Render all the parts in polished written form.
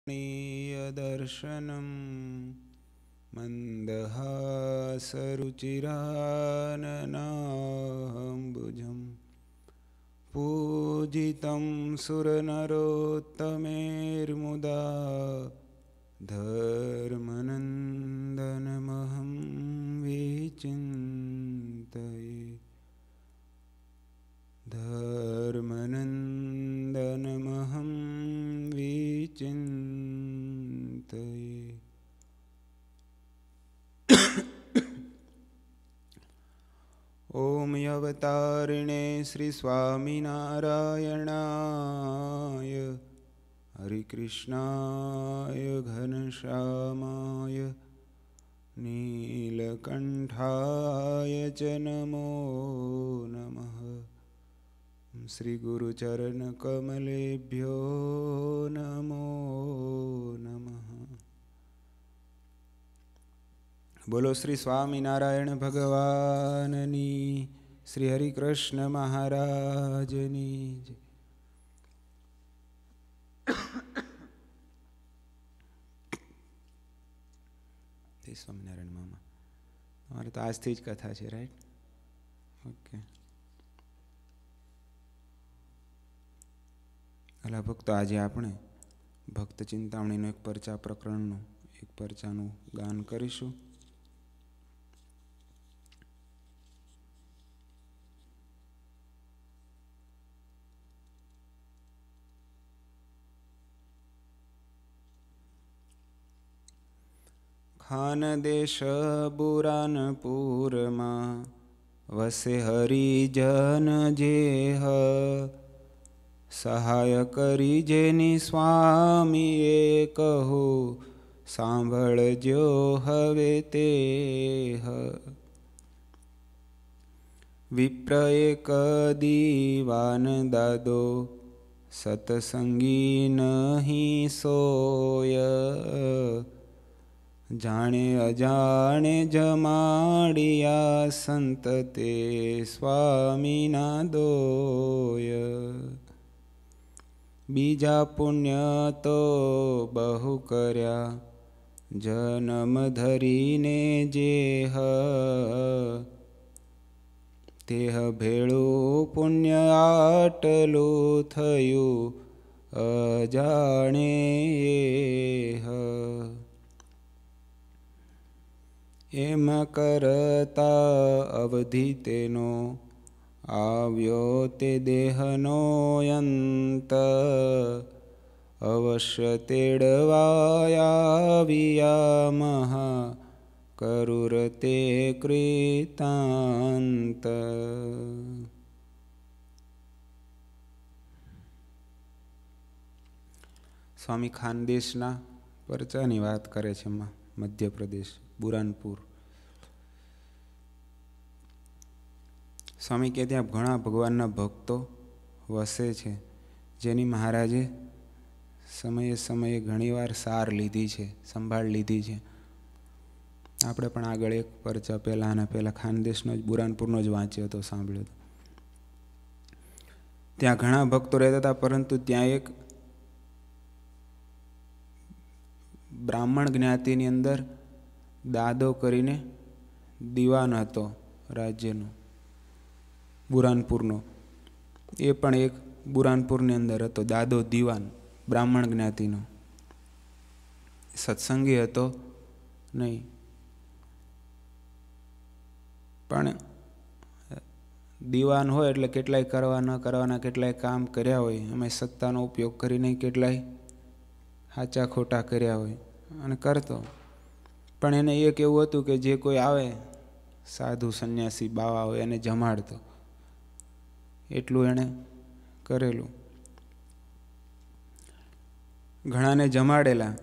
दर्शनं मन्दहासरुचिराननाम्बुजं पूजितं सुरनरोत्तमेर्मुदा धर्मनन्दनमहं विचिन्तये धर्मनन्दनमहं विचिन्तये। ॐ अवतारिणे श्री स्वामिनारायणाय हरिकृष्णाय घनश्यामाय नीलकण्ठाय च नमो नमः। श्री गुरुचरण कमलेभ्यो नमो नमः। बोलो श्री स्वामिनारायण भगवाननी, श्री हरिकृष्ण महाराजनी जय। स्वामिनारायण मामा हमारे तो आज थी ज कथा है, राइट? ओके। अला भक्त आज आपणे भक्त चिंतामणीनो एक परचा प्रकरणનું એક પરચાનું ગાન કરીશું। ખાનદેશ બુરાનપુરમાં વસે હરિજન જેહ સહાય કરી જેની સ્વામીએ કહો સાંભળજો હવે તે વિપ્ર એક દીવાન દાદો સતસંગી નહીં સોય જાણે અજાણે જમાડિયા સંત તે સ્વામીના દોય બીજા પુણ્ય તો બહુ કર્યા જન્મ ધરીને જેહ તેહ ભેળું પુણ્ય આટલું થયું અજાણે એમ કરતા અવધિ તેનો આવ્યો તે દેહનો અંત અવશ્ય તેડવાયા મહા કરુર તે કૃતાંત। સ્વામી ખાનદેશના પરચાની વાત કરે છે મધ્યપ્રદેશ બુરાનપુર। સ્વામી કે ત્યાં ઘણા ભગવાનના ભક્તો વસે છે જેની મહારાજે સમયે સમયે ઘણીવાર સાર લીધી છે, સંભાળ લીધી છે। આપણે પણ આગળ એક પરચા પહેલાં ખાનદેશનો જ બુરાનપુરનો જ વાંચ્યો હતો, સાંભળ્યો હતો। ત્યાં ઘણા ભક્તો રહેતા હતા, પરંતુ ત્યાં એક બ્રાહ્મણ જ્ઞાતિની અંદર દાદો કરીને દીવાન હતો રાજ્યનો, બુરાનપુરનો। એ પણ એક બુરાનપુરની અંદર હતો દાદો દીવાન, બ્રાહ્મણ જ્ઞાતિનો। સત્સંગી હતો નહીં, પણ દીવાન હોય એટલે કેટલાય કરવા ન કરવાના કેટલાય કામ કર્યા હોય, એમાં સત્તાનો ઉપયોગ કરીને કેટલાય સાચા ખોટા કર્યા હોય અને કરતો। પણ એને એક એવું હતું કે જે કોઈ આવે સાધુ સંન્યાસી બાવા હોય એને જમાડતો, એટલું એણે કરેલું। ઘણાને જમાડેલા,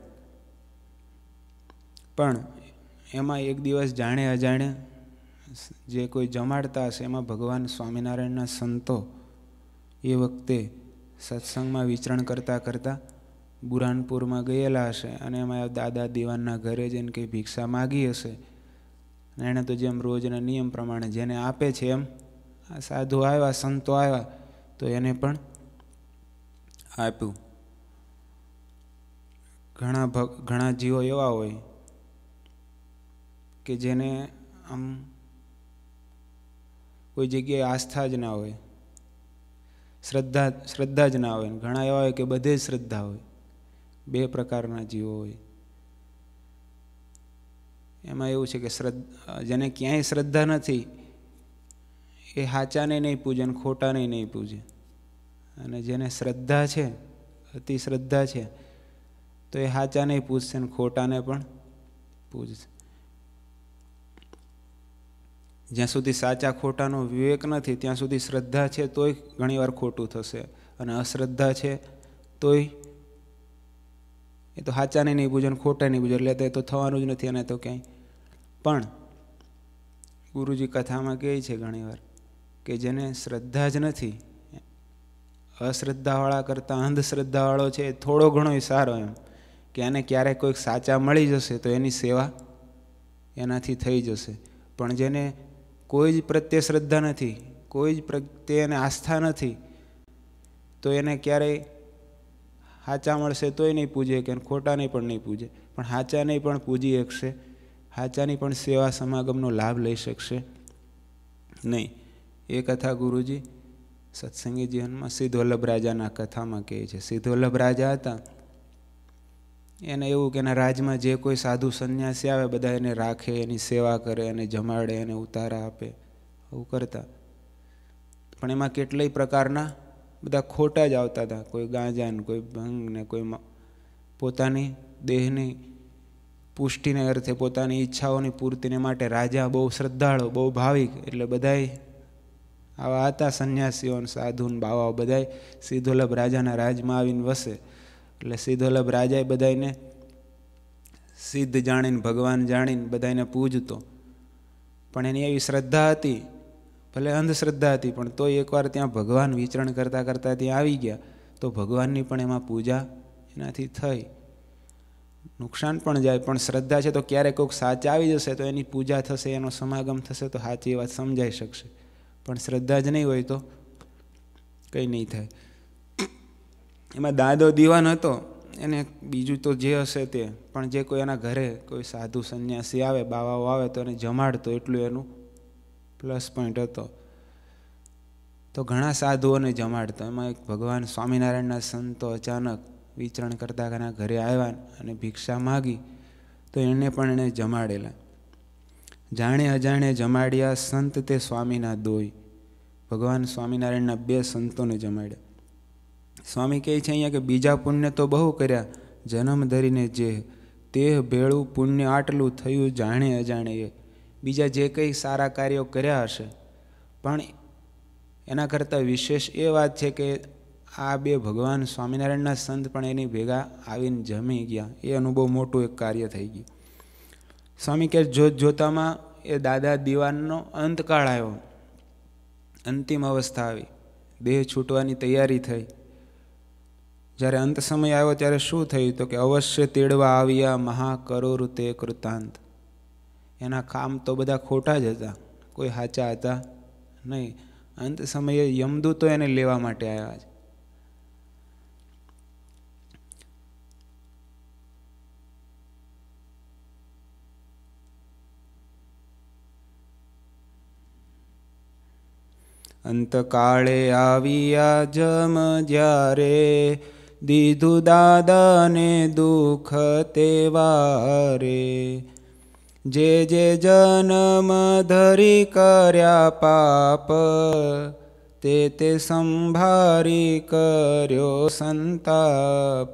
પણ એમાં એક દિવસ જાણે અજાણે જે કોઈ જમાડતા હશે એમાં ભગવાન સ્વામિનારાયણના સંતો એ વખતે સત્સંગમાં વિચરણ કરતાં કરતાં બુરાનપુરમાં ગયેલા હશે અને એમાં દાદા દીવાનના ઘરે જઈને કંઈ ભિક્ષા માગી હશે। એણે તો જેમ રોજના નિયમ પ્રમાણે જેને આપે છે એમ આ સાધુ આવ્યા, સંતો આવ્યા તો એને પણ આપ્યું। ઘણા જીવો એવા હોય કે જેને આમ કોઈ જગ્યાએ આસ્થા જ ના હોય, શ્રદ્ધા જ ના હોય. ઘણા એવા હોય કે બધે જ શ્રદ્ધા હોય. બે પ્રકારના જીવો હોય. એમાં એવું છે કે જેને ક્યાંય શ્રદ્ધા નથી એ હાચાને નહીં પૂજે અને ખોટાને નહીં પૂજે. અને જેને શ્રદ્ધા છે, અતિ શ્રદ્ધા છે, તો એ હાચાને પૂજશે અને ખોટાને પણ પૂજશે. જ્યાં સુધી સાચા ખોટાનો વિવેક નથી ત્યાં સુધી શ્રદ્ધા છે તોય ઘણીવાર ખોટું થશે, અને અશ્રદ્ધા છે તોય એ તો સાચાને નહીં પૂજે અને ખોટા નહીં પૂજે, એટલે એ તો થવાનું જ નથી. અને તો ક્યાંય પણ ગુરુજી કથામાં કહે છે ઘણીવાર કે જેને શ્રદ્ધા જ નથી, અશ્રદ્ધાવાળા કરતાં અંધશ્રદ્ધાવાળો છે એ થોડો ઘણો સારો, એમ કે એને ક્યારેક કોઈક સાચા મળી જશે તો એની સેવા એનાથી થઈ જશે. પણ જેને કોઈ જ પ્રત્યે શ્રદ્ધા નથી, કોઈ જ પ્રત્યે એને આસ્થા નથી, તો એને ક્યારેય સાચા મળશે તોય નહીં પૂજે કે ખોટાને પણ નહીં પૂજે, પણ સાચાને પણ પૂજી શકશે, સાચાની પણ સેવા સમાગમનો લાભ લઈ શકશે નહીં. એ કથા ગુરુજી સત્સંગી જીવનમાં સિદ્ધવલ્લભ રાજાના કથામાં કહે છે. સિદ્ધવલ્લભ રાજા હતા, એને એવું કે એના રાજમાં જે કોઈ સાધુ સંન્યાસી આવે બધા એને રાખે, એની સેવા કરે, એને જમાડે, એને ઉતારા આપે, આવું કરતા. પણ એમાં કેટલાય પ્રકારના બધા ખોટા જ આવતા હતા. કોઈ ગાંજા ને, કોઈ ભંગ ને, કોઈ પોતાની દેહની પુષ્ટિને અર્થે, પોતાની ઈચ્છાઓની પૂર્તિને માટે રાજા બહુ શ્રદ્ધાળુ, બહુ ભાવિક, એટલે બધાય આવા હતા સંન્યાસીઓ, સાધુ ને બાવાઓ બધાય સિદ્ધવલ્લભ રાજાના રાજમાં આવીને વસે. એટલે સિદ્ધવલ્લભ રાજાએ બધાને સિદ્ધ જાણીને, ભગવાન જાણીને બધાને પૂજતો. પણ એની એવી શ્રદ્ધા હતી, ભલે અંધશ્રદ્ધા હતી, પણ તોય એકવાર ત્યાં ભગવાન વિચરણ કરતાં કરતાં ત્યાં આવી ગયા તો ભગવાનની પણ એમાં પૂજા એનાથી થઈ. નુકસાન પણ જાય, પણ શ્રદ્ધા છે તો ક્યારેક કોઈક સાચા આવી જશે તો એની પૂજા થશે, એનો સમાગમ થશે તો સાચી વાત સમજાઈ શકશે. પણ શ્રદ્ધા જ નહીં હોય તો કંઈ નહીં થાય. એમાં દાદો દીવાન હતો, એને બીજું તો જે હશે તે, પણ જે કોઈ એના ઘરે કોઈ સાધુ સંન્યાસી આવે, બાવાઓ આવે તો એને જમાડતો, એટલું એનું પ્લસ પોઈન્ટ હતો. તો ઘણા સાધુઓને જમાડતો. એમાં એક ભગવાન સ્વામિનારાયણના સંતો અચાનક વિચરણ કરતા એના ઘરે આવ્યા અને ભિક્ષા માગી તો એને પણ એણે જમાડેલા. જાણે અજાણે જમાડ્યા સંત તે સ્વામીના દોય. ભગવાન સ્વામિનારાયણના બે સંતોને જમાડ્યા. સ્વામી કહે છે અહીંયા કે બીજા પુણ્ય તો બહુ કર્યા, જન્મ ધરીને જે તે ભેળું પુણ્ય આટલું થયું જાણે અજાણે એ. બીજા જે કંઈ સારા કાર્યો કર્યા હશે, પણ એના કરતાં વિશેષ એ વાત છે કે આ બે ભગવાન સ્વામિનારાયણના સંત પણ એની ભેગા આવીને જમી ગયા. એ એનું બહુ મોટું એક કાર્ય થઈ ગયું. સ્વામી કહે જોતામાં એ દાદા દીવાનનો અંતકાળ આવ્યો, અંતિમ અવસ્થા આવી, દેહ છૂટવાની તૈયારી થઈ. જ્યારે અંત સમય આવ્યો ત્યારે શું થયું તો કે અવશ્ય તેડવા આવ્યા મહાકરોર તે કૃતાંત. એના કામ તો બધા ખોટા જ હતા, કોઈ સાચા હતા નહીં. અંત સમયે યમદૂતો એને લેવા માટે આવ્યા છે. અંતકાળે આવ્યા જમ જ્યારે દીધું દાદાને દુઃખ તે વારે. જે જે જન્મ ધરી કર્યા પાપ તે તે સંભારી કર્યો સંતાપ.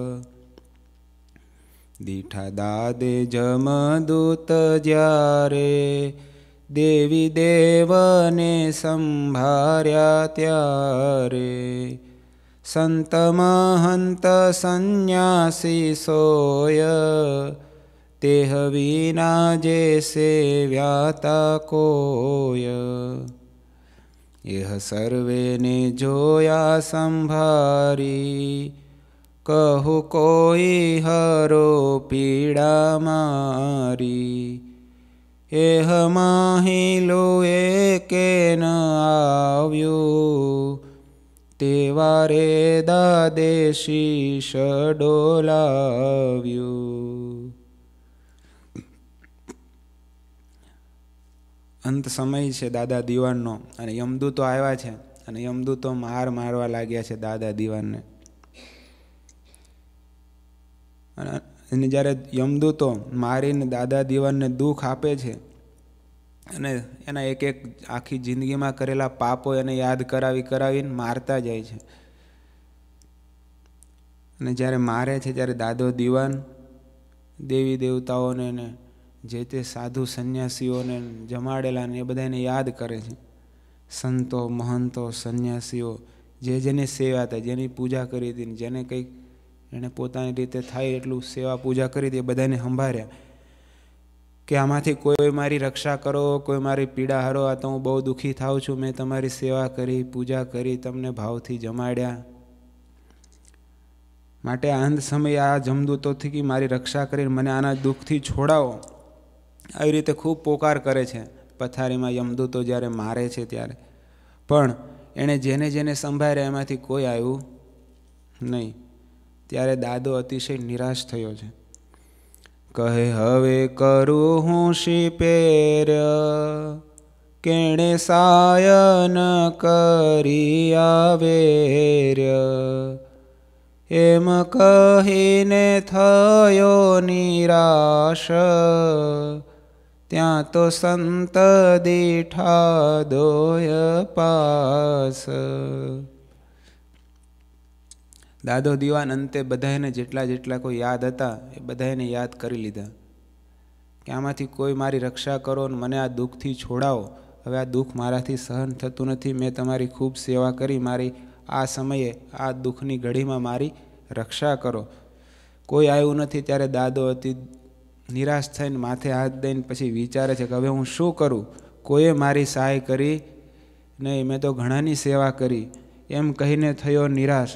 દીઠા દાદે જમદૂત જ્યારે દેવી દેવને સંભાર્યા ત્યારે. સંત મહંત સંન્યાસી સોય તેહ વિના જે સેવ્યાતા કોય. એહ સર્વેને જોયા સંભારી કહું કોઈ હરો પીડા મારી. એહ માહિલો એકે ન આવ્યું તેવારે દાદે શીશ ડોલાવ્યું. અંત સમય છે દાદા દીવાનનો અને યમદૂતો આવ્યા છે અને યમદૂતો મારવા લાગ્યા છે દાદા દીવાનને. અને જ્યારે યમદૂતો મારીને દાદા દીવાનને દુઃખ આપે છે અને એના એક એક આખી જિંદગીમાં કરેલા પાપો એને યાદ કરાવીને મારતા જાય છે. અને જ્યારે મારે છે ત્યારે દાદો દીવાન દેવી દેવતાઓને ને જે તે સાધુ સંન્યાસીઓને જમાડેલા ને એ બધાને યાદ કરે છે. સંતો મહંતો સંન્યાસીઓ જે જેની સેવા થઈ, જેની પૂજા કરી હતી, જેને કંઈક એણે પોતાની રીતે થાય એટલું સેવા પૂજા કરી હતી, એ બધાને સંભાળ્યા કે આમાંથી કોઈ મારી રક્ષા કરો, કોઈ મારી પીડા હરો. આ તો હું બહુ દુઃખી થાઉં છું, મેં તમારી સેવા કરી, પૂજા કરી, તમને ભાવથી જમાડ્યા, માટે આ અંત સમયે આ જમદૂતોથી મારી રક્ષા કરીને મને આના દુઃખથી છોડાવો. આવી રીતે ખૂબ પોકાર કરે છે પથારીમાં યમદૂતો જ્યારે મારે છે ત્યારે. પણ એણે જેને જેને સંભાળ્યા એમાંથી કોઈ આવ્યું નહીં. ત્યારે દાદો અતિશય નિરાશ થયો છે. કહે હવે કરું હું શિપેર, કેણે સાયન કરી આવેર્ય. એમ કહીને થયો નિરાશ, ત્યાં તો સંત દીઠા દોય પાસ. દાદો દીવાન અંતે બધાને જેટલા કોઈ યાદ હતા એ બધાને યાદ કરી લીધા કે આમાંથી કોઈ મારી રક્ષા કરો ને મને આ દુઃખથી છોડાવો. હવે આ દુઃખ મારાથી સહન થતું નથી. મેં તમારી ખૂબ સેવા કરી, મારી આ સમયે આ દુઃખની ઘડીમાં મારી રક્ષા કરો. કોઈ આવ્યું નથી. ત્યારે દાદો અતિ નિરાશ થઈને માથે હાથ દઈને પછી વિચારે છે કે હવે હું શું કરું? કોઈએ મારી સહાય કરી નહીં, મેં તો ઘણાની સેવા કરી. એમ કહીને થયો નિરાશ.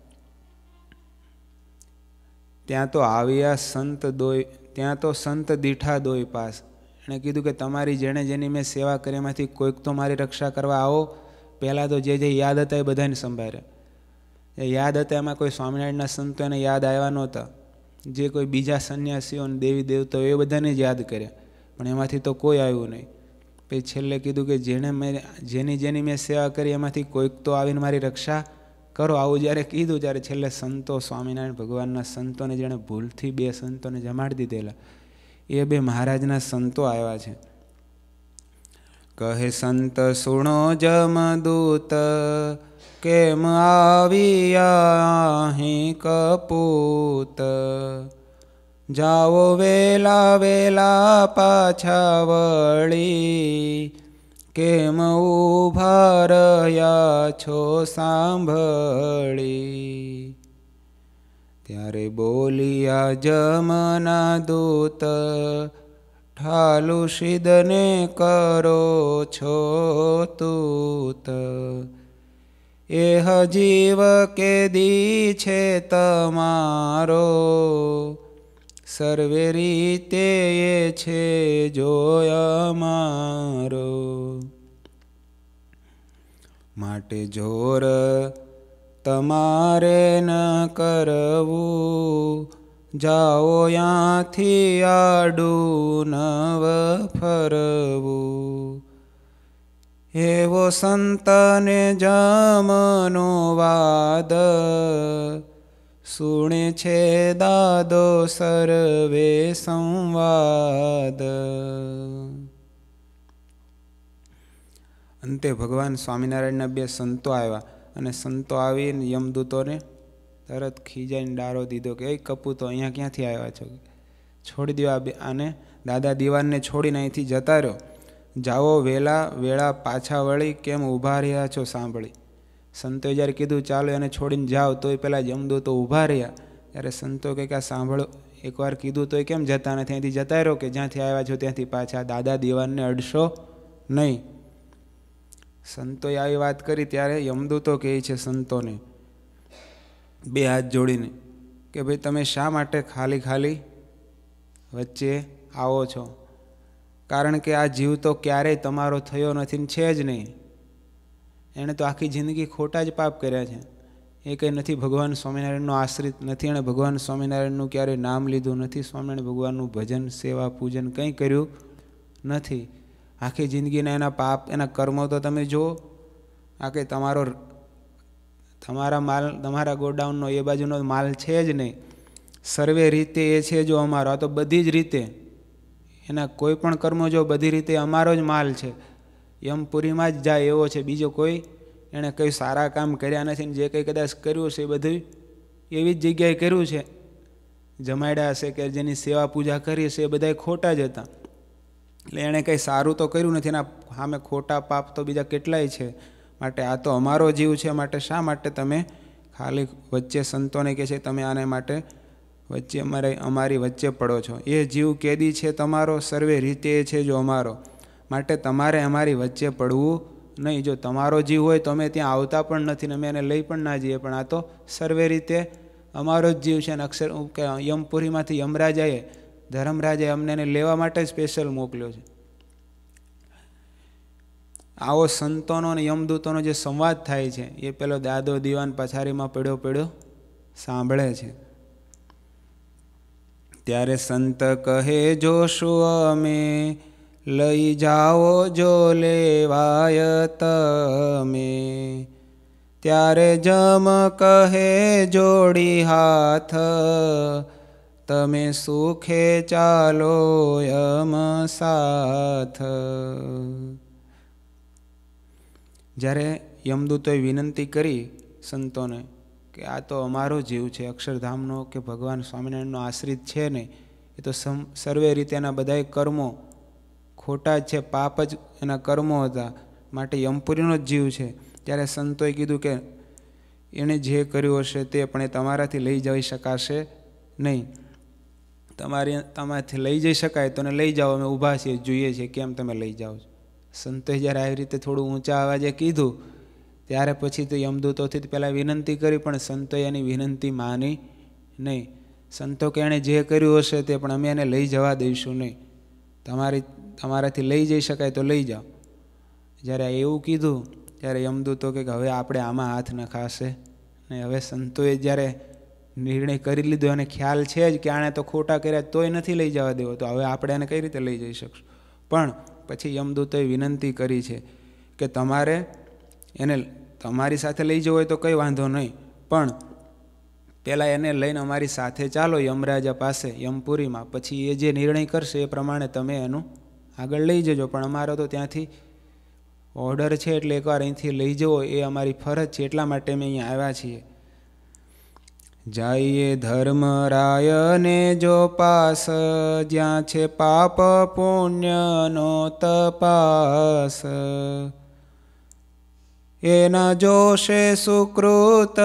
ત્યાં તો આવ્યા સંત દીઠા દોય પાસ. એણે કીધું કે તમારી જેની મેં સેવા કરી એમાંથી કોઈક તો મારી રક્ષા કરવા આવો. પહેલાં તો જે યાદ હતા એ બધાને સંભાળ્યા. એ યાદ હતા એમાં કોઈ સ્વામિનારાયણના સંતો એને યાદ આવ્યા નહોતા. જે કોઈ બીજા સંન્યાસીઓ અને દેવી દેવતાઓ એ બધાને જ યાદ કર્યા, પણ એમાંથી તો કોઈ આવ્યું નહીં. પછી છેલ્લે કીધું કે જેની મેં સેવા કરી એમાંથી કોઈક તો આવીને મારી રક્ષા કરો. આવું જ્યારે કીધું ત્યારે છેલ્લે સંતો, સ્વામિનારાયણ ભગવાનના સંતોને જેણે ભૂલથી 2 સંતોને જમાડી દીધેલા એ 2 મહારાજના સંતો આવ્યા છે. કહે સંત સુણો જમદૂત, કેમ આવ્યા અહીં કપૂત. જાઓ વેલા પાછા વળી, કેમ ઊભા રહ્યા છો સાંભળી. ત્યારે બોલિયા જમના દૂત, ઠાલું શિદને કરો છો તૂત. એહ જીવ કેદી છે તમારો, સર્વે રીતે એ છે જોય મારો. માટે જોર તમારે ન કરવું, જાઓ યાંથી આડું નવ ફરવું. એવો સંતને જમનો વાદ, સુણે છે દાદો સર્વે સંવાદ. અંતે ભગવાન સ્વામિનારાયણના 2 સંતો આવ્યા અને સંતો આવીને યમદૂતોને તરત ખીજાઈને ડારો દીધો કે એ કપૂતો અહીંયા ક્યાંથી આવ્યા છો? છોડી દો આને. દાદા દીવાનને છોડીને અહીંથી જતા રહ્યો. જાઓ વેળા પાછા વળી, કેમ ઊભા રહ્યા છો સાંભળી. સંતોએ જ્યારે કીધું ચાલો એને છોડીને જાઓ, તોય પેલા યમદૂતો ઊભા રહ્યા. ત્યારે સંતો કે આ સાંભળો, એકવાર કીધું તોય કેમ જતા નથી? અહીંથી જતા રહ્યો કે જ્યાંથી આવ્યા છો ત્યાંથી પાછા. દાદા દીવાનને અડશો નહીં. સંતોએ આવી વાત કરી ત્યારે યમદૂતો કહે છે સંતોને 2 હાથ જોડીને કે ભાઈ તમે શા માટે ખાલી વચ્ચે આવો છો? કારણ કે આ જીવ તો ક્યારેય તમારો થયો નથી ને છે જ નહીં. એણે તો આખી જિંદગી ખોટા જ પાપ કર્યા છે. એ કંઈ નથી ભગવાન સ્વામિનારાયણનો આશ્રિત નથી, એણે ભગવાન સ્વામિનારાયણનું ક્યારેય નામ લીધું નથી, સ્વામિનારાયણ ભગવાનનું ભજન સેવા પૂજન કંઈ કર્યું નથી. આખી જિંદગીના એના પાપ એના કર્મો તો તમે જુઓ. આ કંઈ તમારા માલ તમારા ગોડાઉનનો એ બાજુનો માલ છે જ નહીં. સર્વે રીતે એ છે જો અમારો. આ તો બધી જ રીતે એના કોઈ પણ કર્મો જો બધી રીતે અમારો જ માલ છે. યમપુરીમાં જ જાય એવો છે. બીજો કોઈ એણે કંઈ સારા કામ કર્યા નથી ને જે કંઈ કદાચ કર્યું છે એ બધું એવી જ જગ્યાએ કર્યું છે. જમાડ્યા હશે કે જેની સેવા પૂજા કરી છે એ બધા ખોટા જ હતા. એટલે એણે કંઈ સારું તો કર્યું નથી. એના સામે ખોટા પાપ તો બીજા કેટલાય છે. માટે આ તો અમારો જીવ છે. માટે શા માટે તમે ખાલી વચ્ચે સંતોને કહે છે તમે આને માટે વચ્ચે અમારી વચ્ચે પડો છો? એ જીવ કેદી છે તમારો, સર્વે રીતે એ છે જો અમારો. માટે તમારે અમારી વચ્ચે પડવું નહીં. જો તમારો જીવ હોય તો અમે ત્યાં આવતા પણ નથી ને અમે એને લઈ પણ ના જઈએ. પણ આ તો સર્વે રીતે અમારો જ જીવ છે. અને યમપુરીમાંથી યમરાજાએ ધર્મરાજાએ અમને એને લેવા માટે સ્પેશિયલ મોકલ્યો છે. આવો સંતોનો અને યમદૂતોનો જે સંવાદ થાય છે એ પેલો દાદો દીવાન પછારીમાં પડ્યો સાંભળે છે. ત્યારે સંત કહે જો શું અમે લઈ જાઓ જો લેવાય તમે. ત્યારે જમ કહે જોડી હાથ તમે સુખે ચાલો યમ સાથ. જ્યારે યમદૂતોએ વિનંતી કરી સંતોને કે આ તો અમારો જીવ છે, અક્ષરધામનો કે ભગવાન સ્વામિનારાયણનો આશ્રિત છે નહીં, એ તો સર્વે રીતે એના બધાય કર્મો ખોટા જ છે, પાપ જ એના કર્મો હતા, માટે યમપુરીનો જ જીવ છે. ત્યારે સંતોએ કીધું કે એણે જે કર્યું હશે તે પણ એ તમારાથી લઈ જઈ શકાશે નહીં. તમારાથી લઈ જઈ શકાય તો લઈ જાઓ, અમે ઊભા છીએ, જોઈએ છીએ કેમ તમે લઈ જાઓ છો. સંતોએ જ્યારે આવી રીતે થોડું ઊંચા અવાજે કીધું ત્યારે પછી તો યમદૂતોથી પહેલાં વિનંતી કરી, પણ સંતોએ એની વિનંતી માની નહીં. સંતો કે એણે જે કર્યું હશે તે પણ અમે એને લઈ જવા દઈશું નહીં, તમારાથી લઈ જઈ શકાય તો લઈ જાઓ. જ્યારે એવું કીધું ત્યારે યમદૂતો કે હવે આપણે આમાં હાથ નખાશે નહીં. હવે સંતોએ જ્યારે નિર્ણય કરી લીધો અને ખ્યાલ છે જ કે આણે તો ખોટા કર્યા તોય નથી લઈ જવા દેવો, તો હવે આપણે એને કઈ રીતે લઈ જઈ શકશું. પણ પછી યમદૂતોએ વિનંતી કરી છે કે તમારે એને તમારી સાથે લઈ જવો હોય તો કંઈ વાંધો નહીં, પણ પહેલાં એને લઈને અમારી સાથે ચાલો યમરાજા પાસે યમપુરીમાં, પછી એ જે નિર્ણય કરશે એ પ્રમાણે તમે એનું આગળ લઈ જજો. પણ અમારો તો ત્યાંથી ઓર્ડર છે એટલે એકવાર અહીંથી લઈ જવો એ અમારી ફરજ છે, એટલા માટે અમે અહીંયા આવ્યા છીએ. જઈએ ધર્મરાયને જો પાસ, જ્યાં છે પાપ પુણ્યનો તપાસ. એના જોશે સુકૃત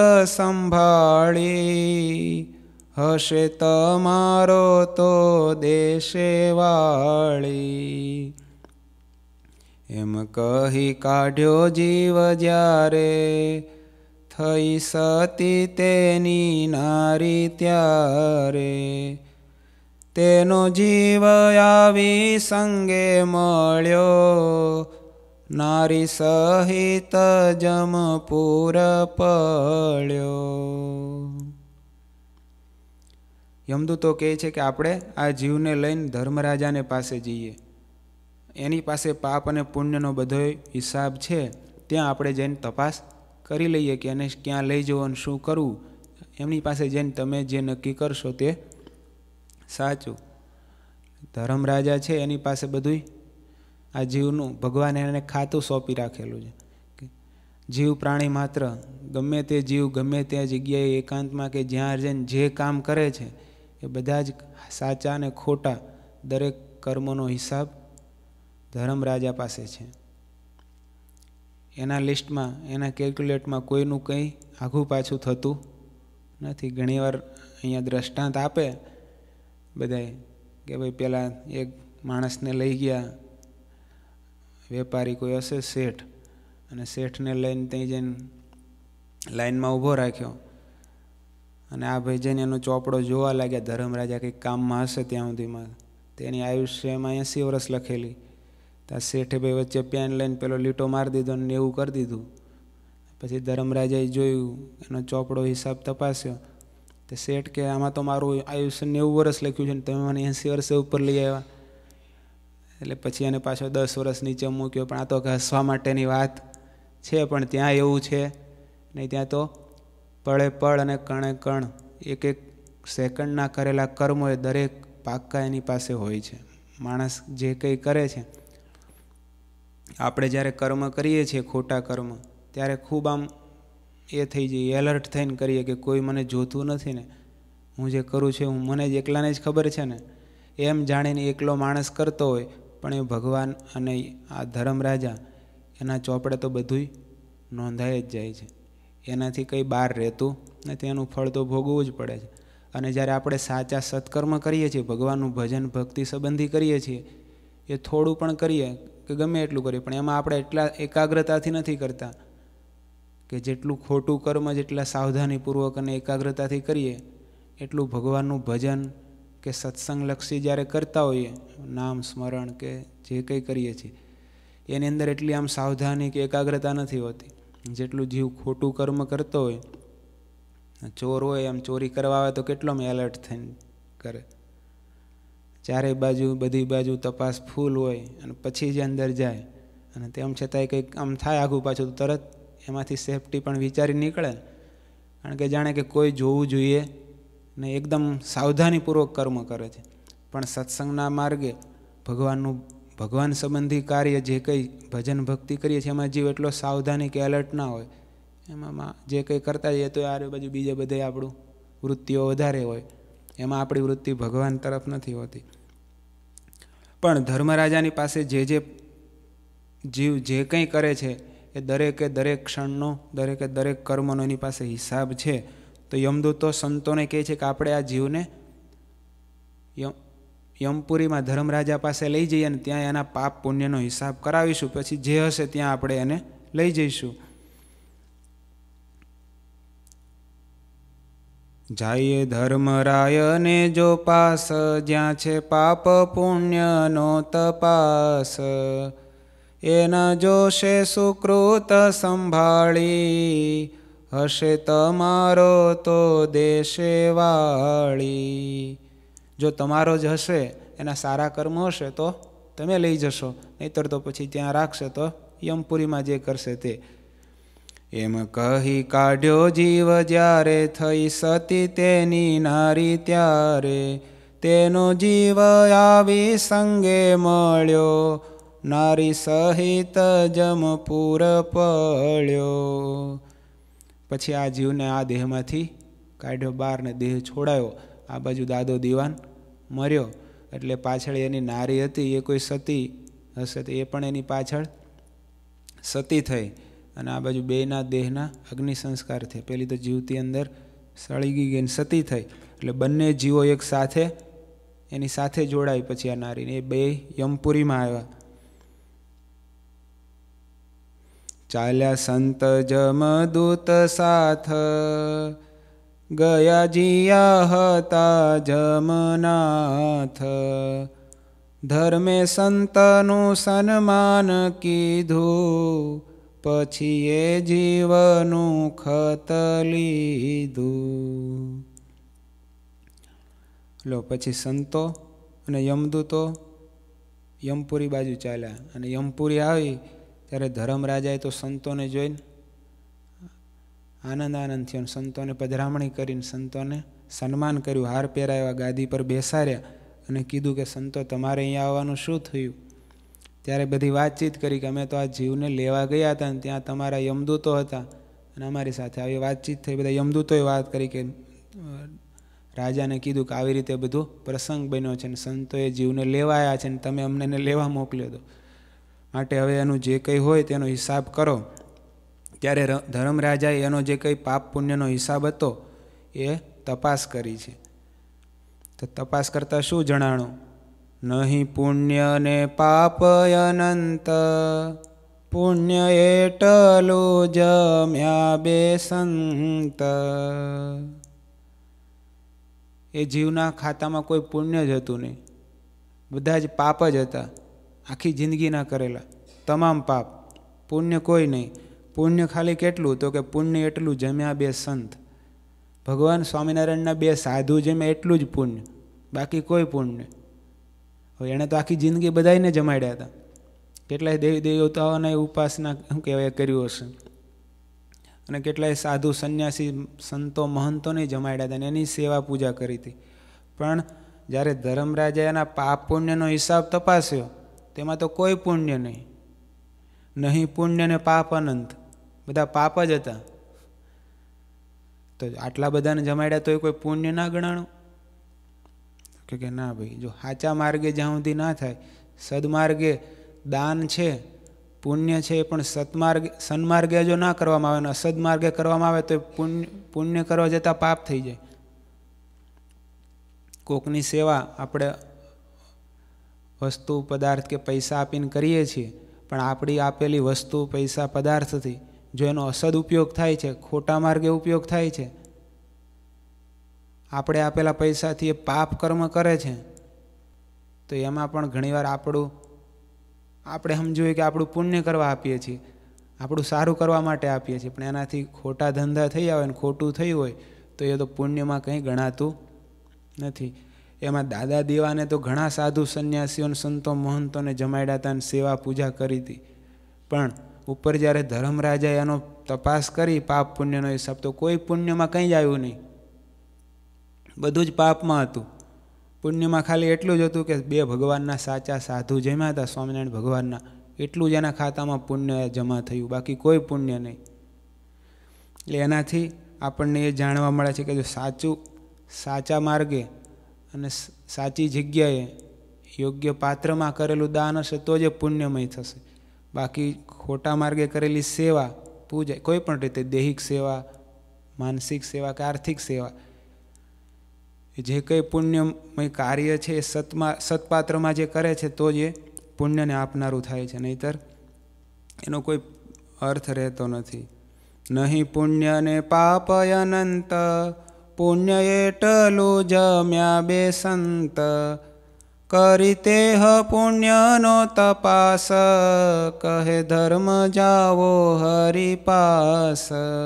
સંભાળી, હશે તમારો તો દેશે વાળી. એમ કહી કાઢ્યો જીવ જ્યારે, થઈ સતી તેની નારી ત્યારે. તેનો જીવ આવી સંગે મળ્યો, નારી સહિત જમપુર પડ્યો. યમદૂતો કહે છે કે આપણે આ જીવને લઈને ધર્મરાજાને પાસે જઈએ, એની પાસે પાપ અને પુણ્યનો બધો હિસાબ છે, ત્યાં આપણે જઈને તપાસ કરી લઈએ કે એને ક્યાં લઈ જવું અને શું કરવું. એમની પાસે જઈને તમે જે નક્કી કરશો તે સાચું. ધર્મરાજા છે એની પાસે બધું આ જીવનું ભગવાને એને ખાતું સોંપી રાખેલું છે. જીવ પ્રાણી માત્ર ગમે તે જીવ ગમે તે જગ્યાએ એકાંતમાં કે જ્યાં જઈને જે કામ કરે છે એ બધા જ સાચા અને ખોટા દરેક કર્મોનો હિસાબ ધર્મરાજા પાસે છે. એના લિસ્ટમાં એના કેલ્ક્યુલેટમાં કોઈનું કંઈ આઘું પાછું થતું નથી. ઘણીવાર અહીંયા દ્રષ્ટાંત આપે બધાએ કે ભાઈ પેલા એક માણસને લઈ ગયા વેપારી, કોઈ હશે શેઠ, અને શેઠને લઈને ત્યાં જઈને લાઈનમાં ઊભો રાખ્યો અને આ ભાઈ જઈને એનો ચોપડો જોવા લાગ્યા. ધર્મરાજા કંઈક કામમાં હશે ત્યાં સુધીમાં, તેની આયુષ્યમાં 80 વર્ષ લખેલી. ત્યાં શેઠે ભાઈ વચ્ચે પેન લઈને પેલો લીટો મારી દીધો અને એવું કરી દીધું પછી ધર્મરાજાએ જોયું, એનો ચોપડો હિસાબ તપાસ્યો, તો શેઠ કે આમાં તો મારું આયુષ્ય 90 વર્ષ લખ્યું છે ને તમે મને 80 વર્ષે ઉપર લઈ આવ્યા. એટલે પછી એને પાછો 10 વર્ષ નીચે મૂક્યો. પણ આ તો હસવા માટેની વાત છે, પણ ત્યાં એવું છે નહીં. ત્યાં તો પળે પળ અને કણે કણ એક એક સેકન્ડના કરેલા કર્મો એ દરેક પાક્કા એની પાસે હોય છે. માણસ જે કંઈ કરે છે, આપણે જ્યારે કર્મ કરીએ છીએ ખોટા કર્મ, ત્યારે ખૂબ આમ એ થઈ જઈએ, એલર્ટ થઈને કરીએ કે કોઈ મને જોતું નથી ને, હું જે કરું છું હું મને જ એકલાને જ ખબર છે ને, એમ જાણીને એકલો માણસ કરતો હોય. પણ એ ભગવાન અને આ ધર્મરાજા એના ચોપડે તો બધું નોંધાઈ જ જાય છે. એનાથી કંઈ બહાર રહેતું નથી, એનું ફળ તો ભોગવવું જ પડે છે. અને જ્યારે આપણે સાચા સત્કર્મ કરીએ છીએ, ભગવાનનું ભજન ભક્તિ સંબંધી કરીએ છીએ, એ થોડું પણ કરીએ કે ગમે એટલું કરીએ, પણ એમાં આપણે એટલા એકાગ્રતાથી નથી કરતા કે જેટલું ખોટું કર્મ જેટલા સાવધાનીપૂર્વક અને એકાગ્રતાથી કરીએ, એટલું ભગવાનનું ભજન કે સત્સંગલક્ષી જ્યારે કરતા હોઈએ, નામ સ્મરણ કે જે કંઈ કરીએ છીએ, એની અંદર એટલી આમ સાવધાની કે એકાગ્રતા નથી હોતી જેટલું જીવ ખોટું કર્મ કરતો હોય. ચોર હોય, એમ ચોરી કરવા આવે તો કેટલો એલર્ટ થઈને કરે, ચારે બાજુ બધી બાજુ તપાસ ફૂલ હોય, અને પછી જે અંદર જાય. અને તેમ છતાંય કંઈક આમ થાય આઘું પાછું, તો તરત એમાંથી સેફટી પણ વિચારી નીકળે, કારણ કે જાણે કે કોઈ જોવું જોઈએ ને, એકદમ સાવધાનીપૂર્વક કર્મ કરે છે. પણ સત્સંગના માર્ગે ભગવાન સંબંધી કાર્ય જે કંઈ ભજન ભક્તિ કરીએ છીએ, એમાં જીવ એટલો સાવધાની કે એલર્ટ ના હોય. એમાં જે કંઈ કરતા જઈએ તો આ બાજુ બીજે બધે આપણું વૃત્તિઓ વધારે હોય, એમાં આપણી વૃત્તિ ભગવાન તરફ નથી હોતી. પણ ધર્મરાજાની પાસે જે જીવ જે કંઈ કરે છે, એ દરેકે દરેક ક્ષણનો, દરેકે દરેક કર્મનો એની પાસે હિસાબ છે. તો યમદૂતો સંતોને કહે છે કે આપણે આ જીવને યમપુરીમાં ધર્મરાજા પાસે લઈ જઈએ અને ત્યાં એના પાપ પુણ્યનો હિસાબ કરાવીશું, પછી જે હશે ત્યાં આપણે એને લઈ જઈશું. જાઈએ ધર્મરાયને જો પાસ, જ્યાં છે પાપ પુણ્યનો તપાસ, એના જોશે સુકૃત સંભાળી, હશે તમારો તો દેશે વાળી. જો તમારો જ હશે, એના સારા કર્મ હશે તો તમે લઈ જશો, નહીતર તો પછી ત્યાં રાખશે તો યમપુરીમાં જે કરશે તે. એમ કહી કાઢ્યો જીવ જ્યારે થઈ સતી તેની નારી ત્યારે, તેનો જીવ આવી સંગે મળ્યો, નારી સહિત જમપુર પડ્યો. પછી આ જીવને આ દેહમાંથી કાઢ્યો બહાર ને દેહ છોડાયો. આ બાજુ દાદો દીવાન મર્યો, એટલે પાછળ એની નારી હતી એ કોઈ સતી હશે તો એ પણ એની પાછળ સતી થઈ, અને આ બાજુ બેયના દેહના અગ્નિ સંસ્કાર થયા. પેલી તો જીવતી અંદર સળી ગઈ ને સતી થઈ, એટલે બંને જીવો એક સાથે એની સાથે જોડાય. પછી આ નારીને એ બે યમપુરીમાં આવ્યા. ચાલ્યા સંત જમદૂત સાથ, ગયા જીયા હતા જમનાથ, ધર્મે સંતનું સન્માન કીધું, પછી એ જીવનું ખત લીધું. લો પછી સંતો અને યમદૂતો યમપુરી બાજુ ચાલ્યા, અને યમપુરી આવી ત્યારે ધર્મરાજાએ તો સંતોને જોઈને આનંદ થયો. સંતોને પધરામણી કરીને સંતોને સન્માન કર્યું, હાર પહેરાવ્યા, ગાદી પર બેસાડ્યા અને કીધું કે સંતો તમારે અહીંયા આવવાનું શું થયું? ત્યારે બધી વાતચીત કરી કે અમે તો આ જીવને લેવા ગયા હતા ને ત્યાં તમારા યમદૂતો હતા અને અમારી સાથે આવી વાતચીત થઈ. બધા યમદૂતોએ વાત કરી કે રાજાને કીધું કે આવી રીતે બધું પ્રસંગ બન્યો છે ને સંતોએ જીવને લેવા આવ્યા છે ને તમે અમને લેવા મોકલ્યો હતો, માટે હવે એનું જે કંઈ હોય તેનો હિસાબ કરો. ત્યારે ધર્મરાજાએ એનો જે કંઈ પાપ પુણ્યનો હિસાબ હતો એ તપાસ કરી છે. તો તપાસ કરતાં શું જણાણું? નહીં પુણ્ય ને પાપ અનંત, પુણ્ય એટલું જમ્યા બે સંત. એ જીવના ખાતામાં કોઈ પુણ્ય જ હતું નહીં, બધા જ પાપ જ હતા. આખી જિંદગીના કરેલા તમામ પાપ, પુણ્ય કોઈ નહીં. પુણ્ય ખાલી કેટલું? તો કે પુણ્ય એટલું જમ્યા 2 સંત, ભગવાન સ્વામિનારાયણના 2 સાધુ જમ્યા એટલું જ પુણ્ય, બાકી કોઈ પુણ્ય. હવે એણે તો આખી જિંદગી બધાને જમાડ્યા હતા, કેટલાય દેવી દેવતાઓને ઉપાસના શું કહેવાય કર્યું હશે, અને કેટલાય સાધુ સંન્યાસી સંતો મહંતોને જમાડ્યા હતા અને એની સેવા પૂજા કરી હતી. પણ જ્યારે ધર્મરાજાએ એના પાપ પુણ્યનો હિસાબ તપાસ્યો તેમાં તો કોઈ પુણ્ય નહીં. નહીં પુણ્ય ને પાપ અનંત, બધા પાપ જ હતા. તો આટલા બધાને જમાડ્યા તો કોઈ પુણ્ય ના ગણાણું? કે ના ભાઈ, જો સાચા માર્ગે જ્યાં સુધી ના થાય, સદમાર્ગે દાન છે, પુણ્ય છે, પણ સન્માર્ગે જો ના કરવામાં આવે ને અસદમાર્ગે કરવામાં આવે તો પુણ્ય કરવા જતાં પાપ થઈ જાય. કોકની સેવા આપણે વસ્તુ પદાર્થ કે પૈસા આપીને કરીએ છીએ, પણ આપણી આપેલી વસ્તુ પૈસા પદાર્થથી જો એનો અસદ ઉપયોગ થાય છે, ખોટા માર્ગે ઉપયોગ થાય છે, આપણે આપેલા પૈસાથી એ પાપ કર્મ કરે છે, તો એમાં પણ ઘણીવાર આપણે સમજ્યું કે આપણું પુણ્ય કરવા આપીએ છીએ, આપણું સારું કરવા માટે આપીએ છીએ, પણ એનાથી ખોટા ધંધા થઈ આવે ને ખોટું થયું હોય તો એ તો પુણ્યમાં કંઈ ગણાતું નથી. એમાં દાદા દેવાને તો ઘણા સાધુ સંન્યાસીઓને સંતો મહંતોને જમાડ્યા હતા અને સેવા પૂજા કરી હતી, પણ ઉપર જ્યારે ધર્મરાજાએ એનો તપાસ કરી પાપ પુણ્યનો હિસાબ, તો કોઈ પુણ્યમાં કંઈ જ આવ્યું નહીં, બધું જ પાપમાં હતું. પુણ્યમાં ખાલી એટલું જ હતું કે 2 ભગવાનના સાચા સાધુ જમ્યા હતા સ્વામિનારાયણ ભગવાનના, એટલું જ એના ખાતામાં પુણ્ય જમા થયું, બાકી કોઈ પુણ્ય નહીં. એટલે એનાથી આપણને એ જાણવા મળે છે કે જો સાચા માર્ગે અને સાચી જગ્યાએ યોગ્ય પાત્રમાં કરેલું દાન હશે તો જ પુણ્યમય થશે. બાકી ખોટા માર્ગે કરેલી સેવા પૂજા, કોઈ પણ રીતે દૈહિક સેવા, માનસિક સેવા કે આર્થિક સેવા, જે કંઈ પુણ્યમય કાર્ય છે એ સત્પાત્રમાં જે કરે છે તો જ એ પુણ્યને આપનારું થાય છે, નહીંતર એનો કોઈ અર્થ રહેતો નથી. નહીં પુણ્ય ને પાપ અનંત, પુણ્ય એટલું જમ્યા 2 સંત, કરી તેહ પુણ્યનો તપાસ, કહે ધર્મ જાવો હરિપાસ.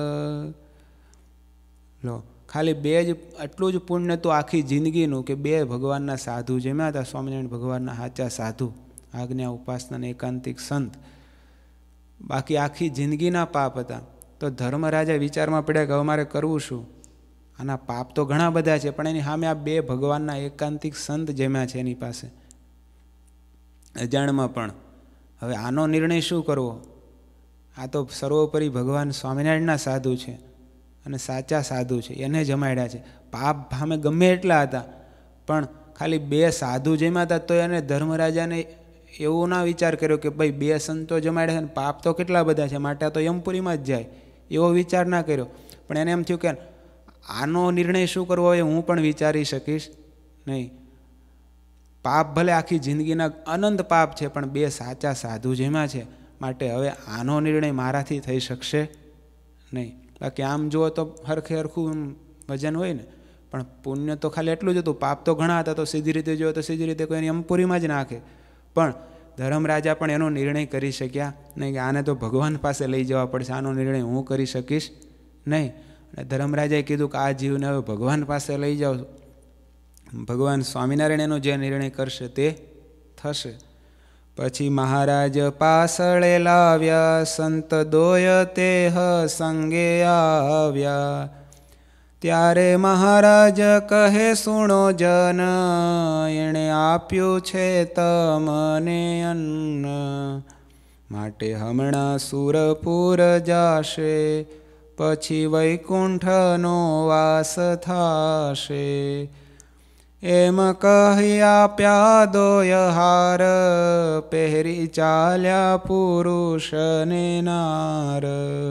લો, ખાલી 2 જ આટલું જ પુણ્ય તો આખી જિંદગીનું કે 2 ભગવાનના સાધુ જમ્યા હતા, સ્વામિનારાયણ ભગવાનના સાચા સાધુ, આજ્ઞા ઉપાસના એકાંતિક સંત, બાકી આખી જિંદગીના પાપ હતા. તો ધર્મરાજા વિચારમાં પડ્યા કે હવે મારે કરવું શું? આના પાપ તો ઘણા બધા છે, પણ એની સામે આ 2 ભગવાનના એકાંતિક સંત જમ્યા છે એની પાસે અજાણમાં. પણ હવે આનો નિર્ણય શું કરવો? આ તો સર્વોપરી ભગવાન સ્વામિનારાયણના સાધુ છે અને સાચા સાધુ છે, એને જમાડ્યા છે. પાપ સામે ગમે એટલા હતા, પણ ખાલી 2 સાધુ જમ્યા હતા તો એને ધર્મરાજાને એવો ના વિચાર કર્યો કે ભાઈ 2 સંતો જમાડ્યા છે ને પાપ તો કેટલા બધા છે, માટે તો યમપુરીમાં જ જાય, એવો વિચાર ના કર્યો. પણ એને એમ થયું કે આનો નિર્ણય શું કરવો એ હું પણ વિચારી શકીશ નહીં. પાપ ભલે આખી જિંદગીના અનંત પાપ છે, પણ 2 સાચા સાધુ જેમાં છે, માટે હવે આનો નિર્ણય મારાથી થઈ શકશે નહીં. બાકી આમ જુઓ તો હરખું વજન હોય ને, પણ પુણ્ય તો ખાલી એટલું જ હતું, પાપ તો ઘણા હતા, તો સીધી રીતે જુઓ તો સીધી રીતે કોઈને યમપુરીમાં જ નાખે. પણ ધર્મરાજા પણ એનો નિર્ણય કરી શક્યા નહીં કે આને તો ભગવાન પાસે લઈ જવા પડશે, આનો નિર્ણય હું કરી શકીશ નહીં. અને ધર્મરાજાએ કીધું કે આ જીવને હવે ભગવાન પાસે લઈ જાઓ, ભગવાન સ્વામિનારાયણ એનો જે નિર્ણય કરશે તે થશે. પછી મહારાજ પાસળે લાવ્યા, સંત 2 તેહ સંગે આવ્યા. ત્યારે મહારાજ કહે સુણો જન, એણે આપ્યું છે તમને અન્ન, માટે હમણાં સુરપુર જાશે, પછી વૈકુંઠનો વાસ થાશે. એમ કહી આપ્યા 2 હાર, પહેરી ચાલ્યા પુરુષ ને નાર.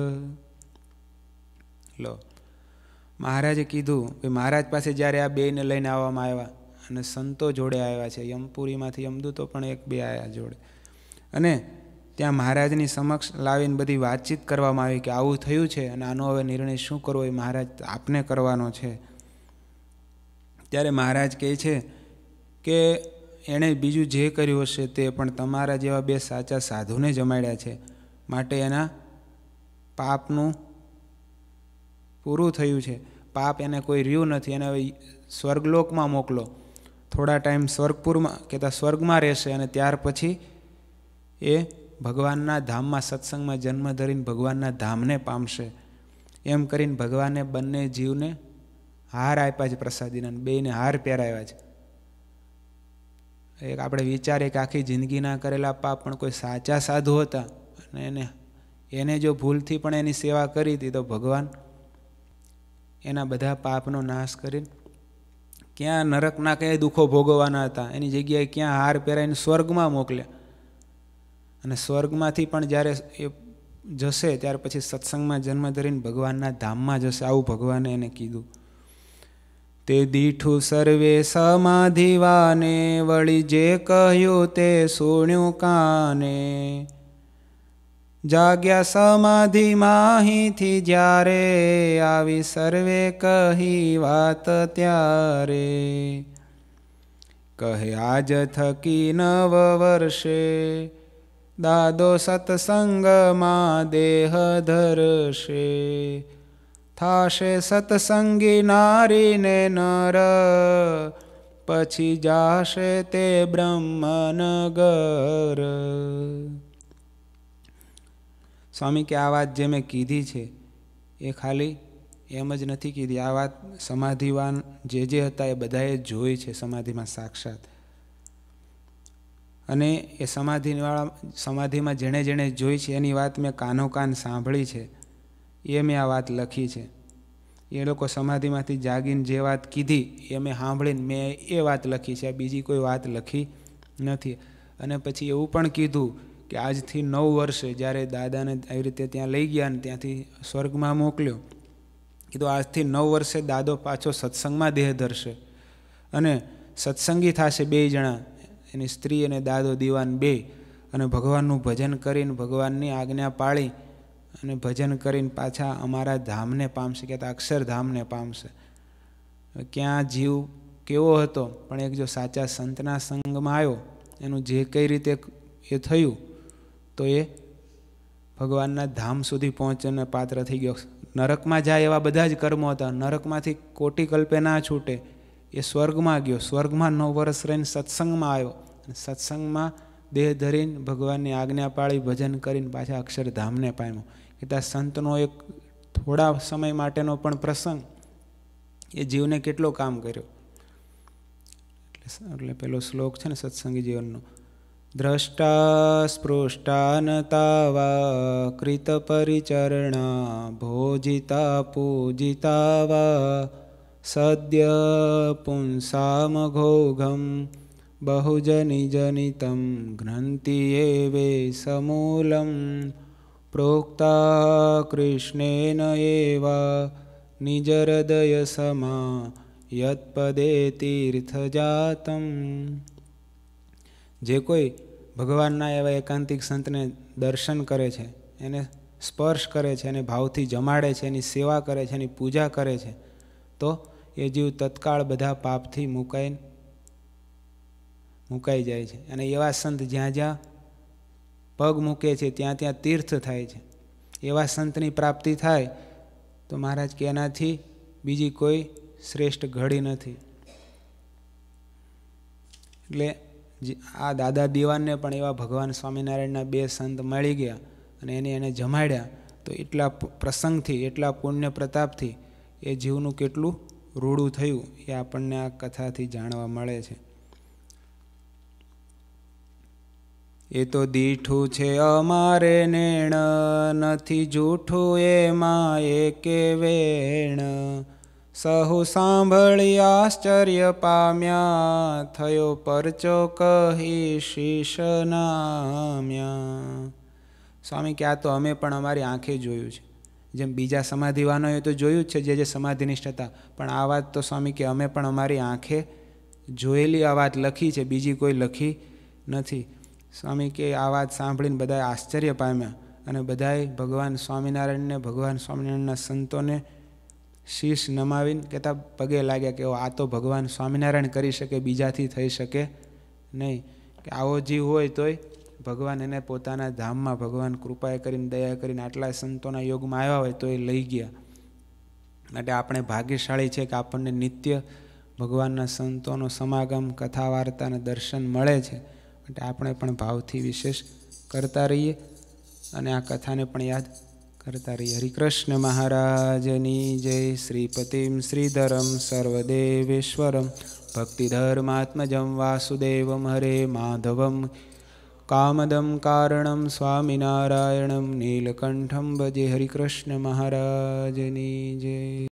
લો, મહારાજે કીધું કે મહારાજ પાસે જ્યારે આ 2ને લઈને આવવામાં આવ્યા અને સંતો જોડે આવ્યા છે, યમપુરીમાંથી યમદૂતો પણ 1-2 આવ્યા જોડે, અને ત્યાં મહારાજની સમક્ષ લાવીને બધી વાતચીત કરવામાં આવી કે આવું થયું છે અને આનો હવે નિર્ણય શું કરવો એ મહારાજ આપને કરવાનો છે. ત્યારે મહારાજ કહે છે કે એણે બીજું જે કર્યું હશે તે, પણ તમારા જેવા 2 સાચા સાધુને જમાડ્યા છે, માટે એના પાપનું પૂરું થયું છે, પાપ એને કોઈ રહ્યું નથી, એને હવે સ્વર્ગલોકમાં મોકલો, થોડા ટાઈમ સ્વર્ગપુરમાં કહેતા સ્વર્ગમાં રહેશે અને ત્યાર પછી એ ભગવાનના ધામમાં સત્સંગમાં જન્મ ધરીને ભગવાનના ધામને પામશે. એમ કરીને ભગવાને બંને જીવને હાર આપ્યા છે પ્રસાદીના, બેયને હાર પહેરાવ્યા છે. એક આપણે વિચારીએ કે આખી જિંદગીના કરેલા પાપ, પણ કોઈ સાચા સાધુ હતા અને એને જો ભૂલથી પણ એની સેવા કરી હતી તો ભગવાન એના બધા પાપનો નાશ કરીને ક્યાં નરકના કઈ દુઃખો ભોગવવાના હતા એની જગ્યાએ ક્યાં હાર પહેરાઈને સ્વર્ગમાં મોકલ્યા. અને સ્વર્ગમાંથી પણ જ્યારે એ જશે ત્યાર પછી સત્સંગમાં જન્મ ધરીને ભગવાનના ધામમાં જશે, આવું ભગવાને એને કીધું. તે દીઠું સર્વે સમાધિવાને, વળી જે કહ્યું તે સુણ્યું કાને. જાગ્યા સમાધિ માહીથી જ્યારે, આવી સર્વે કહી વાત ત્યારે. કહે આજ થકી 9 વર્ષે, દાદો સત્સંગમાં દેહ ધરશે. થાશે સત્સંગી નારીને નર, પછી જાશે તે બ્રહ્મનગર. સ્વામી કે આ વાત જે મેં કીધી છે એ ખાલી એમ જ નથી કીધી, આ વાત સમાધિવાન જે હતા એ બધાએ જોઈ છે સમાધિમાં સાક્ષાત. અને એ સમાધિમાં જેણે જેણે જોઈ છે એની વાત મેં કાનો કાન સાંભળી છે, એ મેં આ વાત લખી છે. એ લોકો સમાધિમાંથી જાગીને જે વાત કીધી એ મેં સાંભળીને મેં એ વાત લખી છે, બીજી કોઈ વાત લખી નથી. અને પછી એવું પણ કીધું કે આજથી 9 વર્ષે જ્યારે દાદાને આવી રીતે ત્યાં લઈ ગયા ને ત્યાંથી સ્વર્ગમાં મોકલ્યો, કીધું આજથી 9 વર્ષે દાદો પાછો સત્સંગમાં દેહ ધરશે અને સત્સંગી થશે 2 જણા, એની સ્ત્રી અને દાદો દીવાન 2, અને ભગવાનનું ભજન કરીને ભગવાનની આજ્ઞા પાળી અને ભજન કરીને પાછા અમારા ધામને પામશે, કહેતા અક્ષરધામને પામશે. ક્યાં જીવ કેવો હતો પણ એક જો સાચા સંતના સંગમાં આવ્યો, એનું જે કઈ રીતે એ થયું તો એ ભગવાનના ધામ સુધી પહોંચીને પાત્ર થઈ ગયો. નરકમાં જાય એવા બધા જ કર્મો હતા, નરકમાંથી કોટી કલ્પે ના છૂટે. એ સ્વર્ગમાં ગયો, સ્વર્ગમાં 9 વર્ષ રહીને સત્સંગમાં આવ્યો, સત્સંગમાં દેહ ધરીને ભગવાનની આજ્ઞા પાળી ભજન કરીને પાછા અક્ષરધામને પામ્યો. એટલે સંતનો એક થોડા સમય માટેનો પણ પ્રસંગ એ જીવને કેટલો કામ કર્યો. એટલે પેલો શ્લોક છે ને સત્સંગી જીવનનો, દ્રષ્ટા સ્પૃષ્ટા ન તાવા કૃત પરિચરણા, ભોજિતા પૂજિતા વા સદ્ય પુંસામ ઘોઘમ, બહુજની જનિતમ ઘ્નન્તિ એવે સમૂલમ. પ્રોક્તા કૃષ્ણેન એવા નિજ હૃદય સમા, યત્પદે તીર્થ જાતમ. જે કોઈ ભગવાનના એવા એકાંતિક સંતને દર્શન કરે છે, એને સ્પર્શ કરે છે, એને ભાવથી જમાડે છે, એની સેવા કરે છે, એની પૂજા કરે છે, તો એ જીવ તત્કાળ બધા પાપથી મુકાઈ જાય છે. અને એવા સંત જ્યાં જ્યાં પગ મૂકે છે ત્યાં ત્યાં તીર્થ થાય છે. એવા સંતની પ્રાપ્તિ થાય તો મહારાજ કે એનાથી બીજી કોઈ શ્રેષ્ઠ ઘડી નથી. એટલે આ દાદા દીવાનને પણ એવા ભગવાન સ્વામિનારાયણના 2 સંત મળી ગયા અને એને જમાડ્યા, તો એટલા પ્રસંગથી, એટલા પુણ્ય પ્રતાપથી એ જીવનું કેટલું રૂડું થયું એ આપણને આ કથાથી જાણવા મળે છે. એ તો દીઠું છે અમારે નેણ, નથી જૂઠું એમાં એકે વેણ. સહુ સાંભળી આશ્ચર્ય પામ્યા, થયો પરચો કહી શીશ નામ્યા. સ્વામી કે આ તો અમે પણ અમારી આંખે જોયું છે. જેમ બીજા સમાધિવાનોએ તો જોયું જ છે જે સમાધિનિષ્ઠ હતા, પણ આ વાત તો સ્વામી કે અમે પણ અમારી આંખે જોયેલી આ વાત લખી છે, બીજી કોઈ લખી નથી. સ્વામી કે આ વાત સાંભળીને બધાએ આશ્ચર્ય પામ્યા અને બધાએ ભગવાન સ્વામિનારાયણને, ભગવાન સ્વામિનારાયણના સંતોને શીશ નમાવીને કહેતા પગે લાગ્યા કે આ તો ભગવાન સ્વામિનારાયણ કરી શકે, બીજાથી થઈ શકે નહીં. કે આવો જીવ હોય તોય ભગવાન એને પોતાના ધામમાં ભગવાન કૃપાએ કરીને દયા કરીને આટલા સંતોના યોગમાં આવ્યા હોય તો એ લઈ ગયા. માટે આપણે ભાગ્યશાળી છે કે આપણને નિત્ય ભગવાનના સંતોનો સમાગમ, કથા, વાર્તા અને દર્શન મળે છે. માટે આપણે પણ ભાવથી વિશેષ કરતા રહીએ અને આ કથાને પણ યાદ કરતા રહીએ. હરિકૃષ્ણ મહારાજની જય. શ્રીપતિમ શ્રીધરમ સર્વદેવેશ્વરમ ભક્તિધર્માત્મજમ વાસુદેવમ હરે માધવમ કામદમ કારણમ સ્વામિનારાયણમ નીલકંઠમ ભજે. હરિકૃષ્ણ મહારાજની જય.